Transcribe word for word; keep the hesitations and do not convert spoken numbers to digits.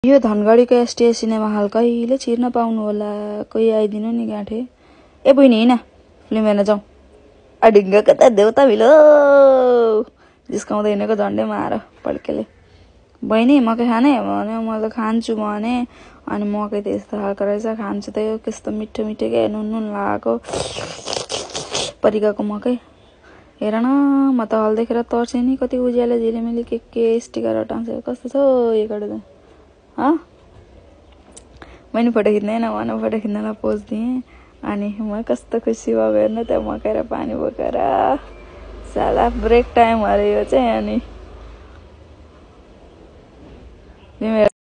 यो धनगढीको STS cinema hall कहिले छिर्न पाउनु होला? कोही आइदिनु नि गाँठे। ए बहिनी हिँड फिल्म हेर्न जाउँ। अडिङ्ग कता देउता भिलो जिस्काउँदै हिँडेको झन्डै मार पड्केले। बहिनी मकै खाने भने म त खान्छु भने अनि मकै त यस्तो खालको रहेछ खान्छु त यो कस्तो मिठो मिठो के नुन नुन लगाएको परिकाको मकै हेर न म त हल देखेर तर्सेँ नि कति उज्यालो झिलिमिली के के स्टिकर हटाउँछ कस्तो छ यो गरे हाँ मैले फोटो खिच्दैन भन फोटो खिच्नलाई पोज दिएँ अनि म कस्तो खुसी भयो हेर्नु त्यहाँ मकै र पानी बोकेर साला ब्रेक टाइम अरे यो चाहिँ अनि